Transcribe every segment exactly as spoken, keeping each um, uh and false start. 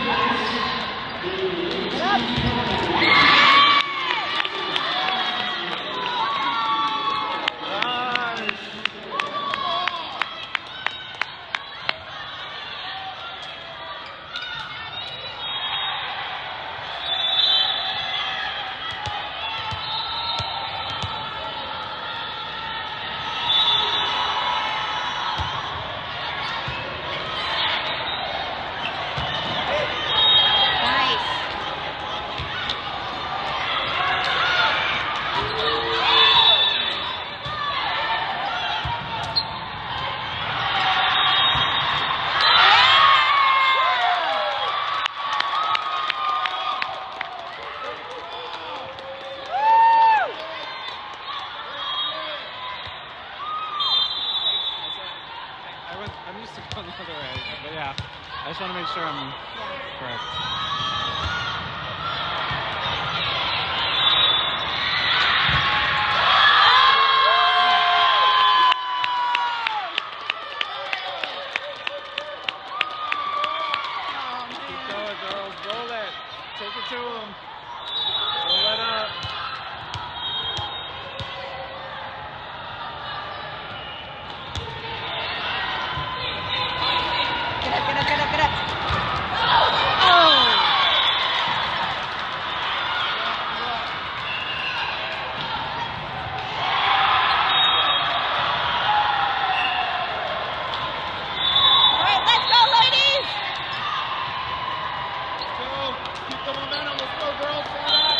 I'm used to going the other way, but yeah, I just want to make sure I'm correct. Keep going, girls. Roll it. Take it to them. Roll it up. Get up, get up, get up, get up. All right, let's go, ladies. Let's go. Keep the momentum. Let's go, girls. Stand up.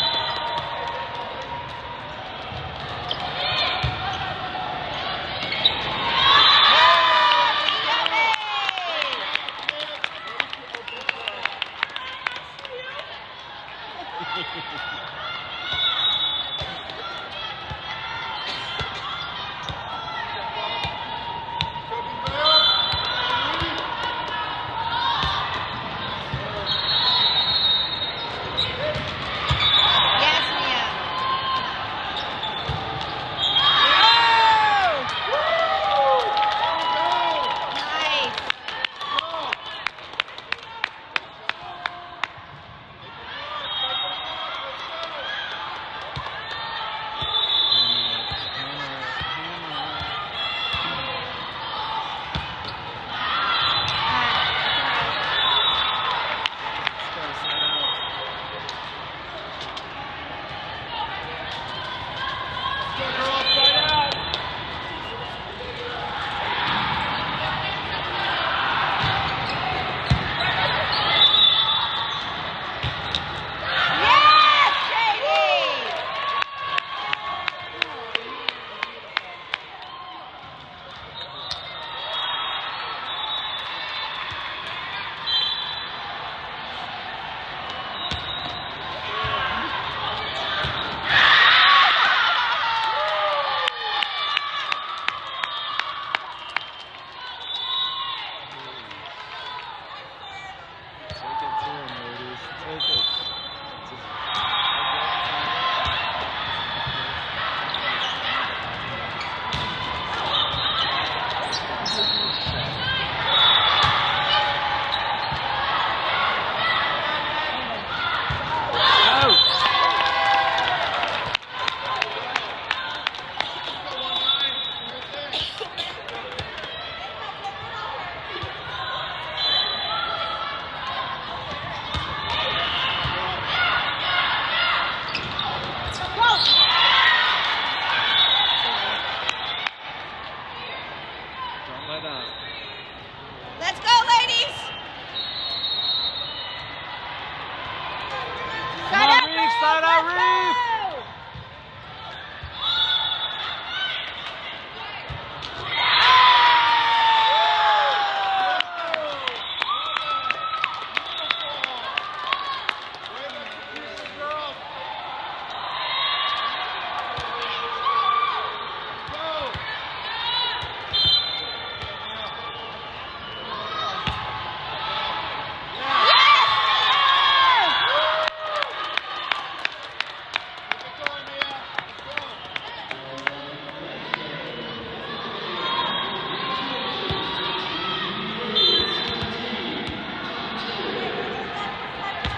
Yes, Mia. Nice.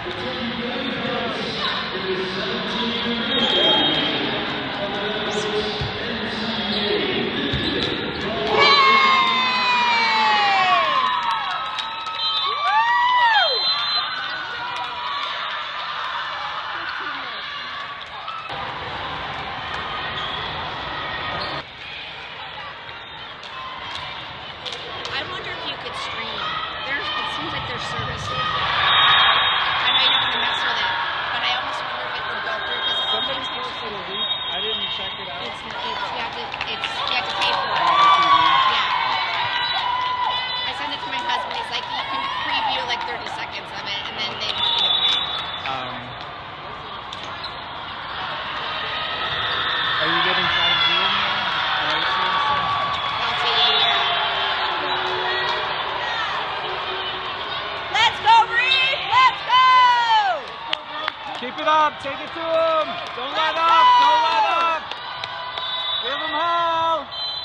I wonder if you could stream. There's, it seems like there's service now. I know you don't want to mess with it, but I almost wonder if it would go through because Somebody posted a link. I didn't check it out. it's, it's, you have to, it's, you have to pay for it. On T V. Yeah. I sent it to my husband. He's like, you can preview like thirty seconds of it, and then they want you to pay. Um, are you getting five G in there? Are you seeing stuff? L T E, yeah. Let's go, Reed! Let's go! Keep it up. Take it to him. Don't let up. Don't let up. Give him hell.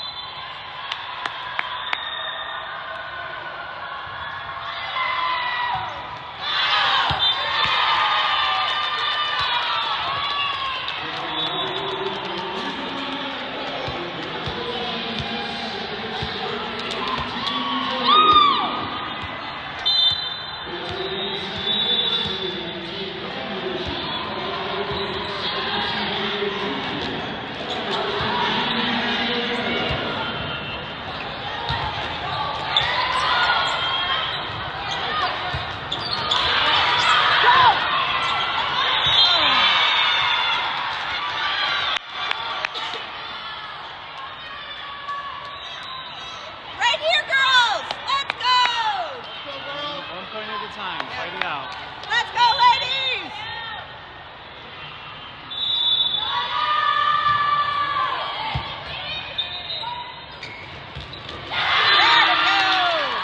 Right here, girls! Let's go! One point at a time. Fight it out. Let's go, ladies! There we go!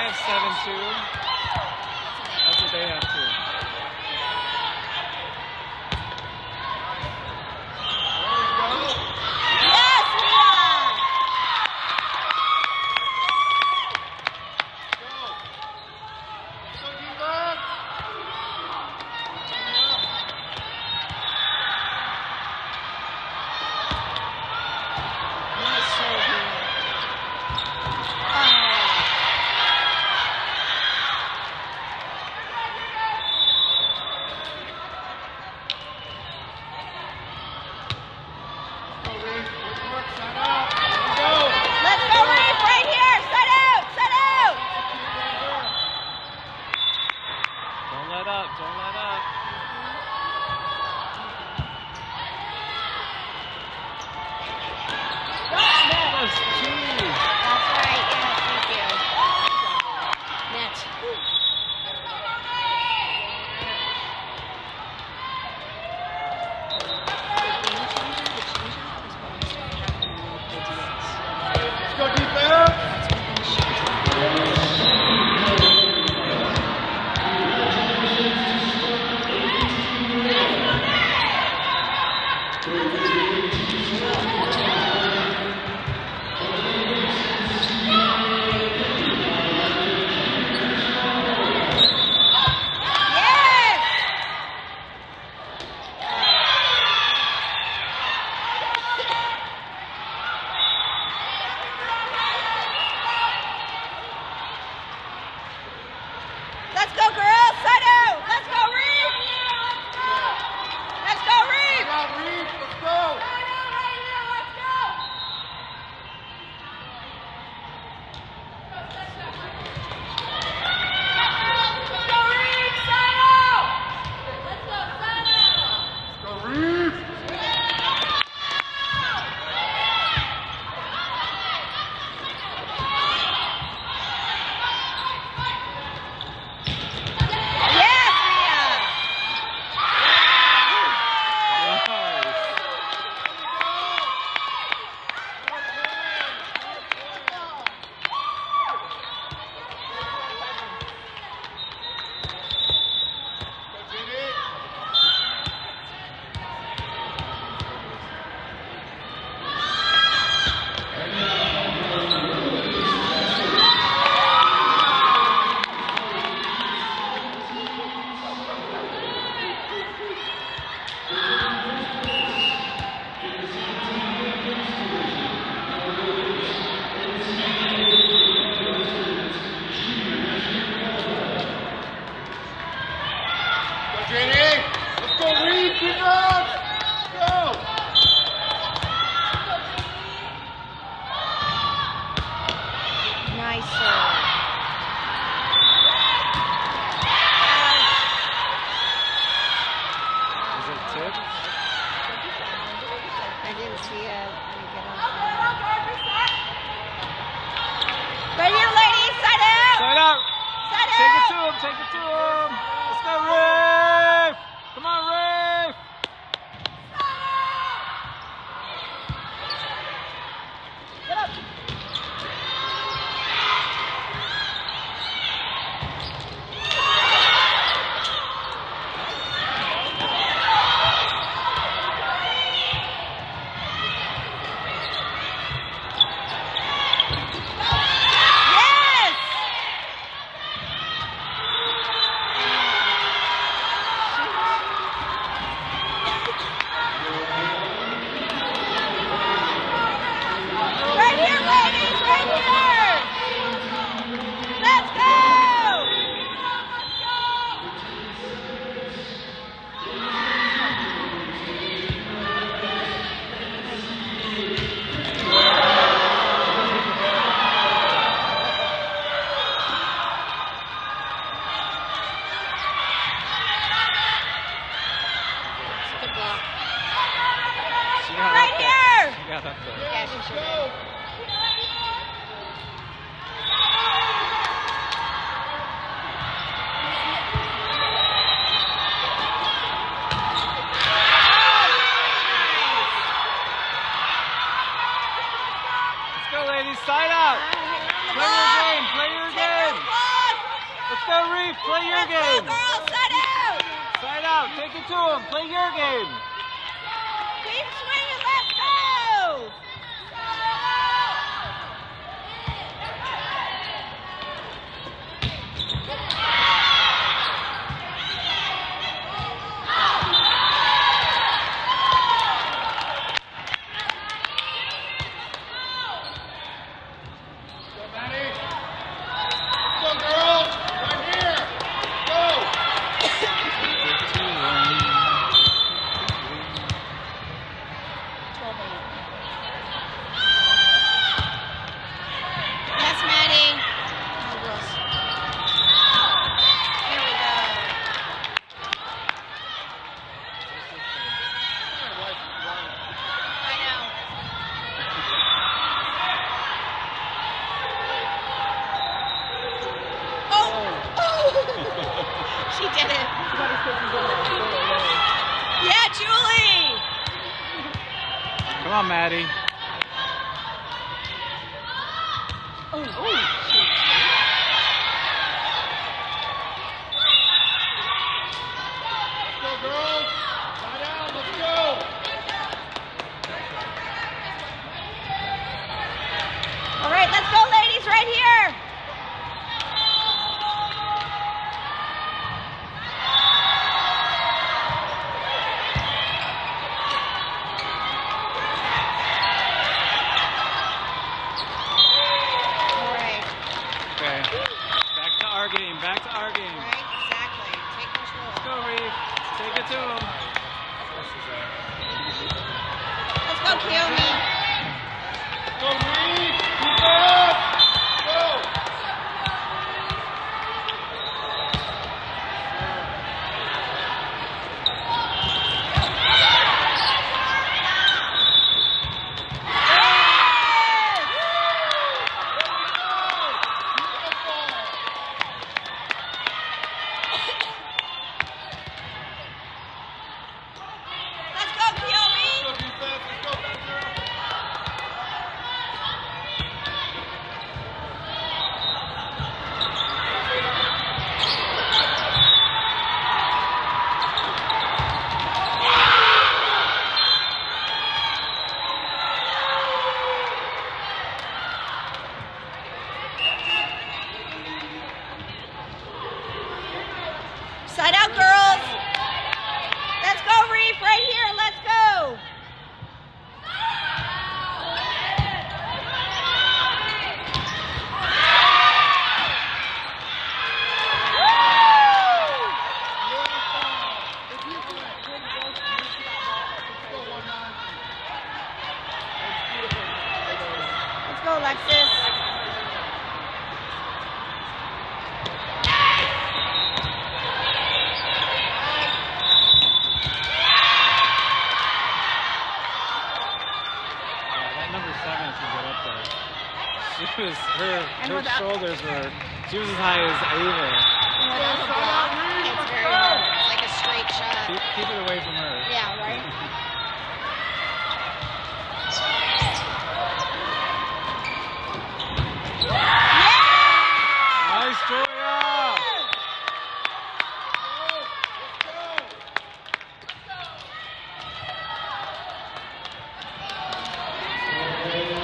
have seven two. That's what they have too. Yes, Leon! Nice serve, Leon. Let's go, Reef, right here! Set out! Set out! Don't let up, don't let up. That's two. That's right, yes, thank you. Net. Let's go defense! Yes! Let's go, girls! Set out! Let's go, Reef! Let's go, Reef! Come on, Reef, let's go! Let's go, Reef! Yes, Mia! Go, J D! Let's go, Reef, defense! Let's go! Nice serve. Is it tipped? I didn't see it. Let me get on. Right here, ladies. Set out. Side out. Set Take it out. to him, take it to him. Let's go, Reef. Come on, Reef. Get up. Yes! Right here, ladies, right here. Let's go. Good block. She got Right up here. there. She got up there. Yeah, she sure did. Let's go, ladies. Side out. Play your game. Play your game. Let's go, Reef. Play your Let's go, game. girls. Side out. Side out. Take it to him. Play your game. Keep swinging. Let's go. She did it. Yeah, Julie. Come on, Maddie. Oh, oh. Let's go, girls. Side out. Let's go. All right, let's go, ladies, right here. Back to our game, back to our game. Right, exactly. Take control. Let's go, Reef. Take it to him. Let's go, Kiyomi. Go, Reed. Keep up. Go. Let's go, Kiyomi. Let's go, defense. Let's go, back there. Side out, girls. Let's go, Reef, right here. Let's go. Let's go, Alexis. Number seven should get up there. She was, her, And her without- shoulders were, she was as high as Ava. And without the block, it's very hard. It's like a straight shot. Keep, keep it away from her. Yeah, right? Nice, Julia!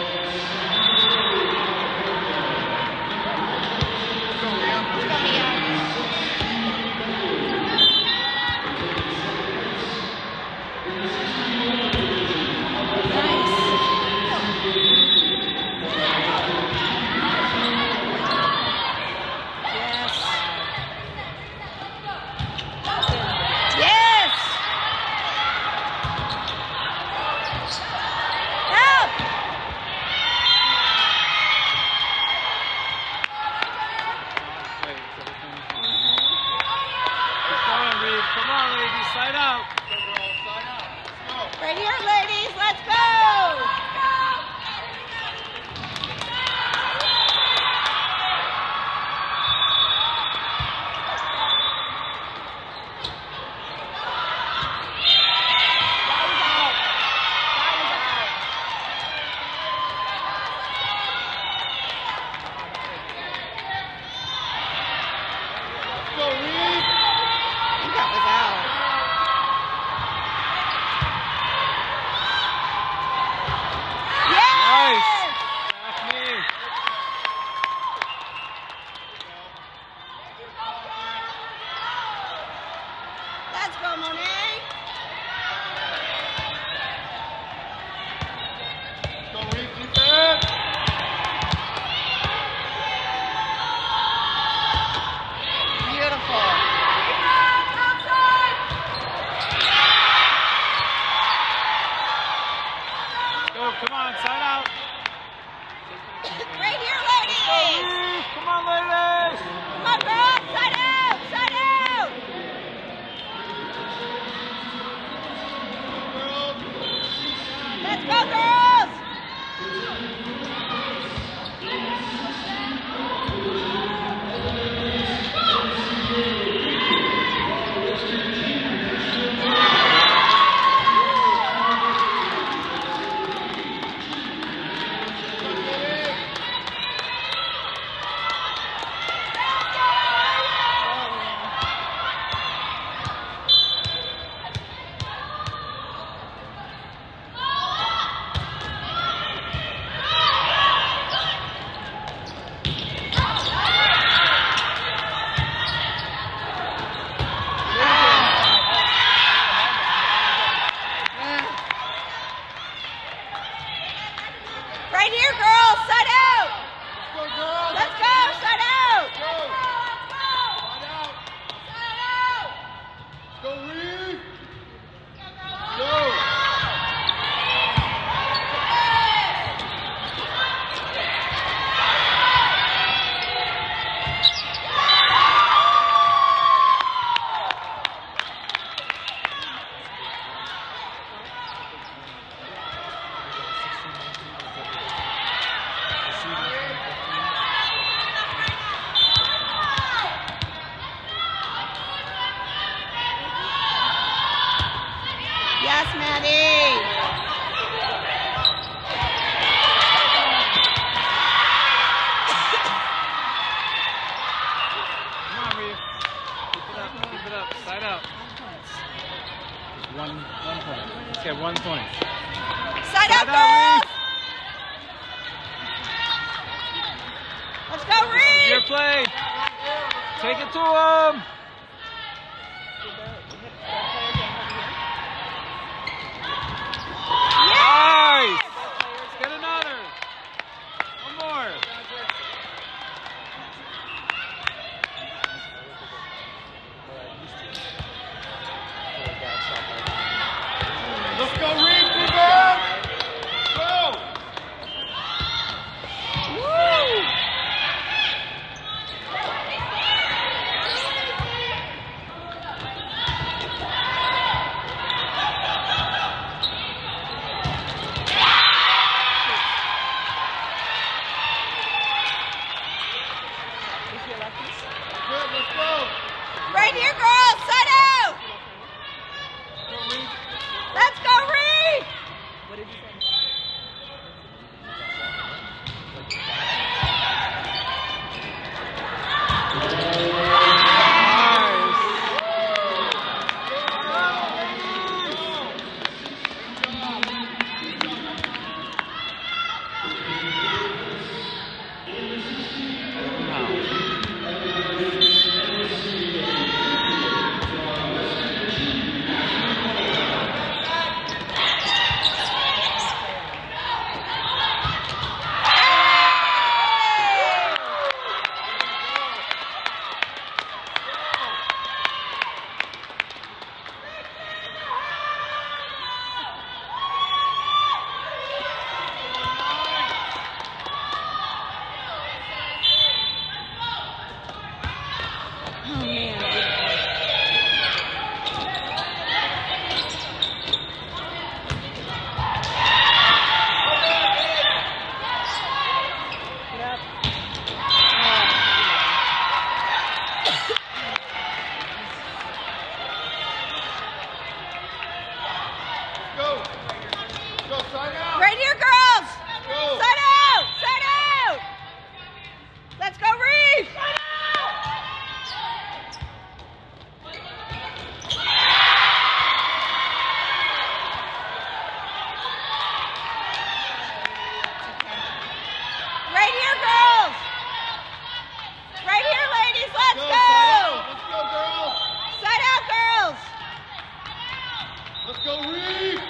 Let's go, Mia. Side out. Just one, one point. Let's get one point. Side, Side out, out, girls! Let's go, Reed! Your play. Take it to him. Nice. Let's get another. One more. Let's go, Reed, Cooper! Go! Woo! Good, let's go! Right here, girls! Side out! Let's go, Reed! What did you say? Oh, man. Yep. Go! Go, side out! Right here, girls! Go! Side out! Side out! Let's go, Reed! Right here, girls! Right here, ladies, let's Go, go! side out! Let's go, girls! Side out, girls! Let's go, Reed!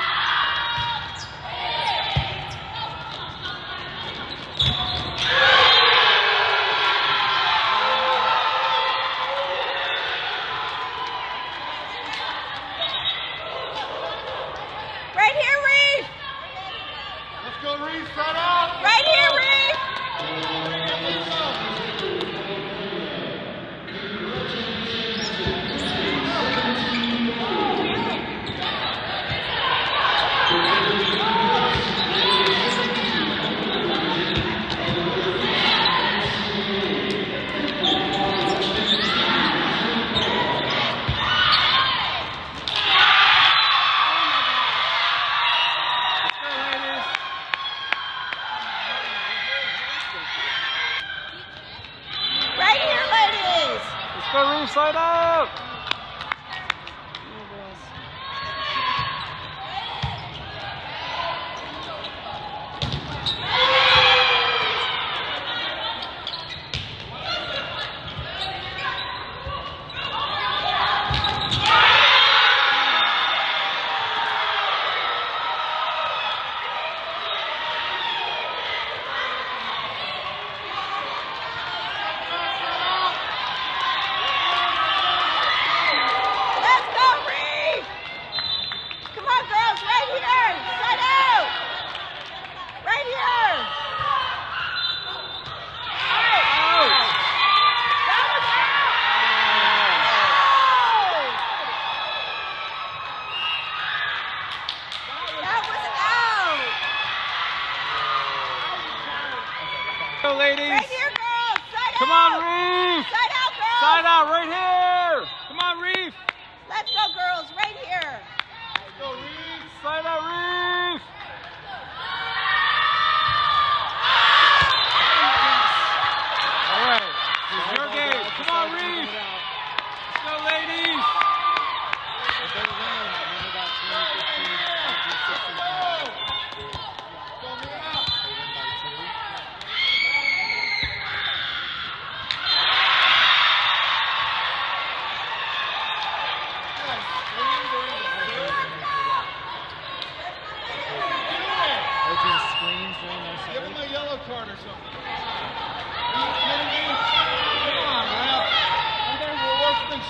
Right here, Reed! Let's go, Reed, side out! Right here, Reed! Let's go! Let's go, ladies. Right here, ladies! Let's go, Reed. Side out.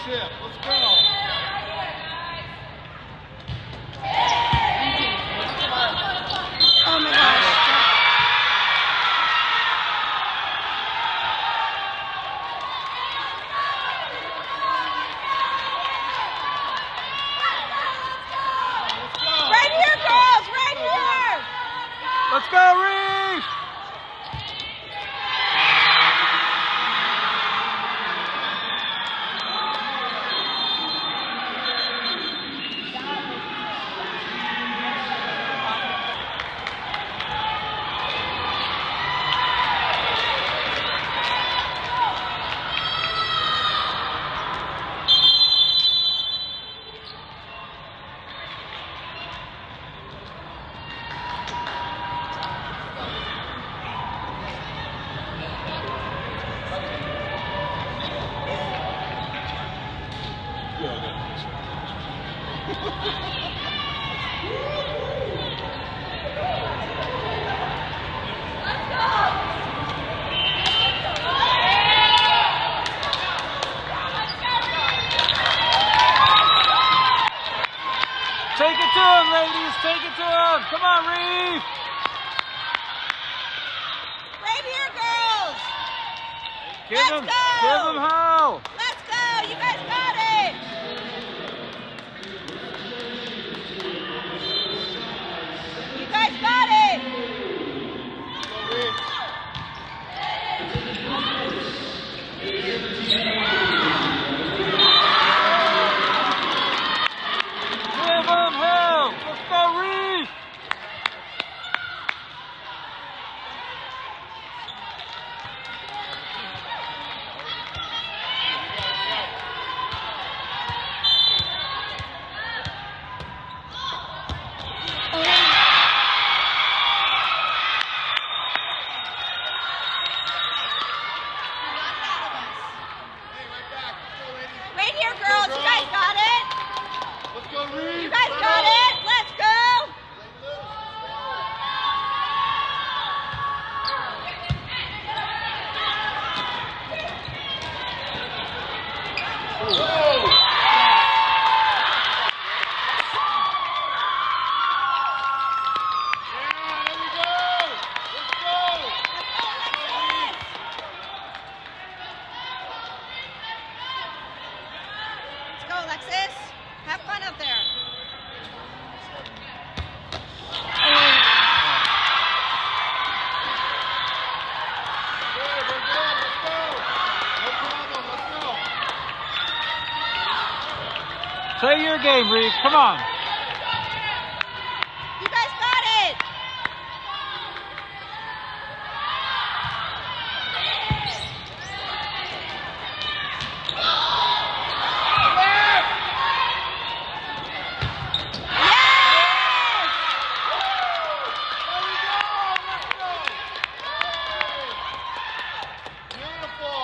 tip. Let's go. Oh my gosh. Right here, girls! Right here! Let's go, Reef! Take it to him, ladies. Take it to him. Come on, Reef. Right here, girls! Give Let's him, go. give him hell. Let's go! You guys got it! You guys got it! Give him hell. Let's go, Reef. Right here, girls! You guys got it! Let's go, Reed. You guys got it! Let's go! Whoa. Yeah, there we go. Let's go. Let's go, Alexis. Have fun up there. Good, we're good. Let's go. No problem. Let's go. Play your game, Reef. Come on. You guys got it! There we go. Let's go. Beautiful.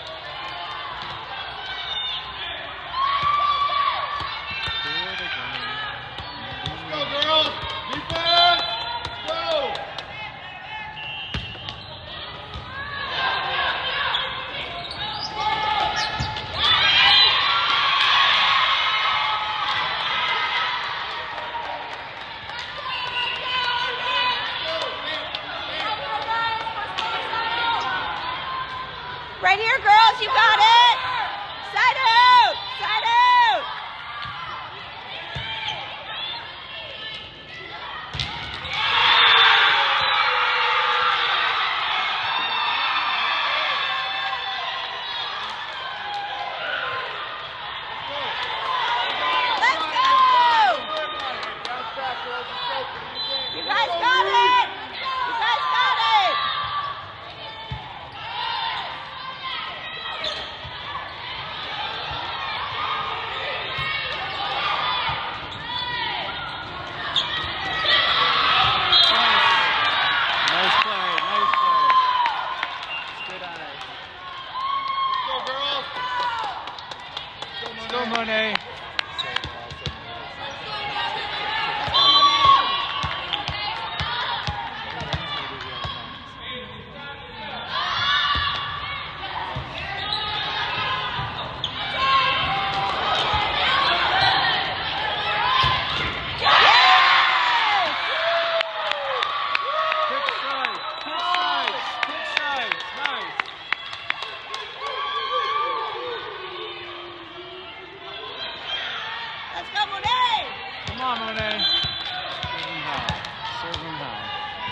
Let's go, girls. Defense. Let's go. Right here, girls, you got it! Side out! Side out! Let's go! Bounce back, girls. Let's go. You guys got it! You guys got it! Nice play. Nice play. Good eye. Let's go, girls. Let's go, Monet. Let's go, Monet! Come on, Monet. Serve him high. Serve him high.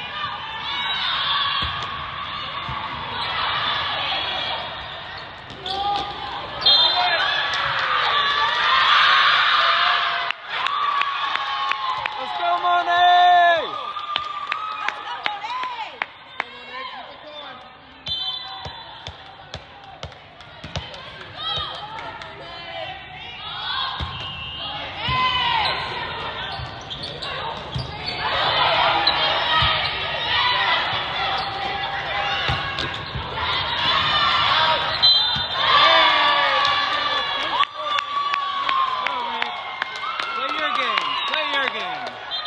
Let's go, Monet! Let's go, Monet! Play your game. Play your game.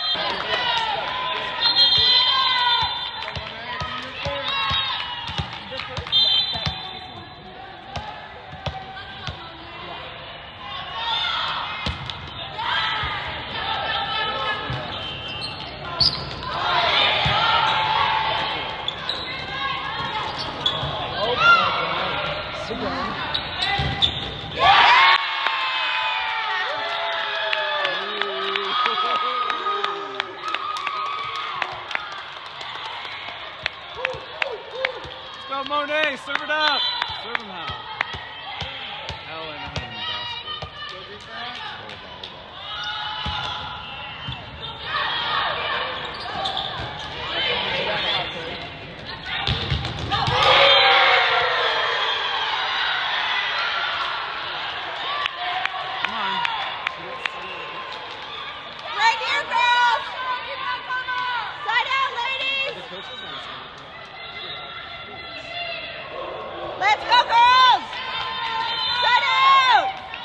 Let's go, Monet. Serve it up. Serve him how. Hell in a hand basket. Hold on, hold on. Come on. Right here, girls! Side out, ladies! Let's go, girls! Side out!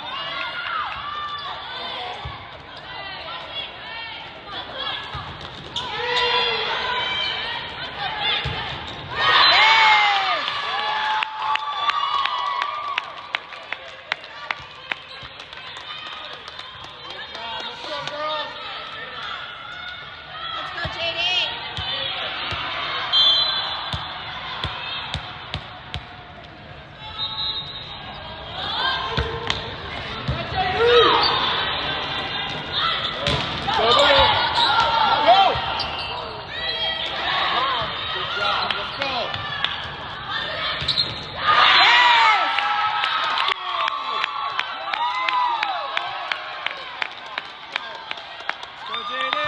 Yes! Let's go, J D! Go, J D.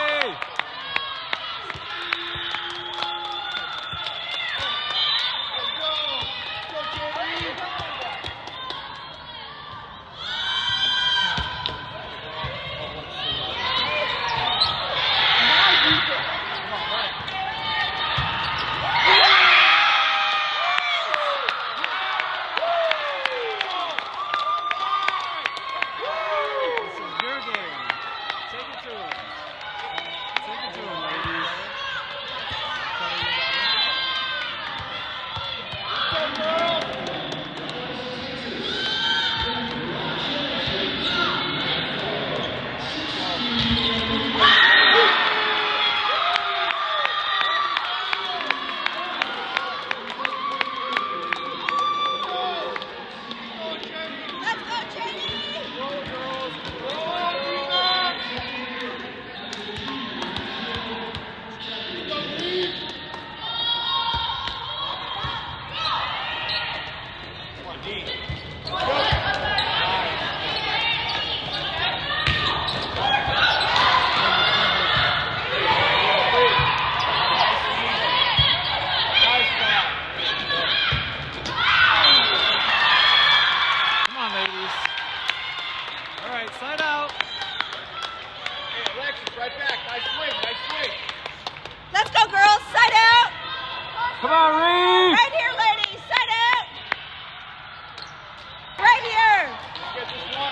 This is your game. Take it to him. Take it to him, ladies. Let's go, J D! Come on, ladies. All right, side out. Hey, Alexis, right back. Nice swing, nice swing. Let's go, girls! Side out! Come on, Reed. Right here, ladies! Side out! Right here! Let's get this one.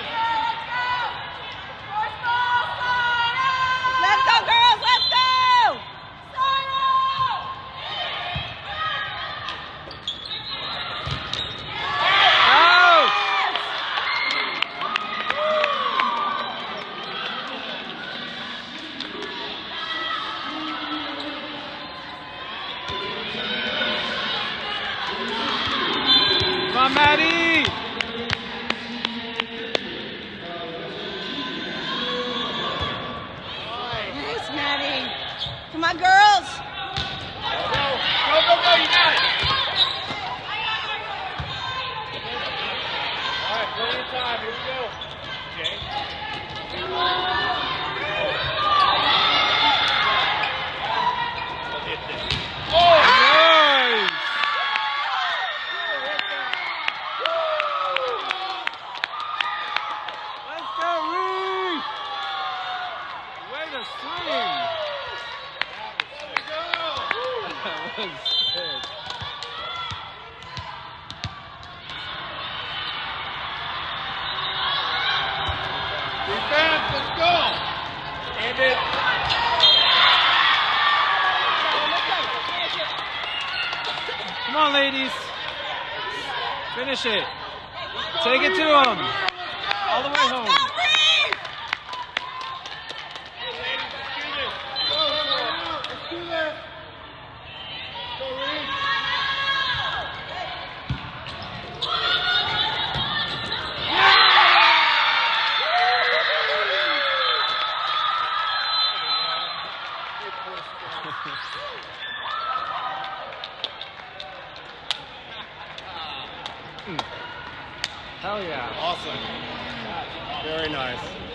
Let's go, girls! Let's go! Out. time. Here we go. Jay. Oh, nice! Let's go, Reef! Way to swing! That was sick. Defense, let's go. And it. Come on, ladies. Finish it. Take it to them. All the way home. Let's do this. Go, Reed. Hell yeah. Awesome. Very nice.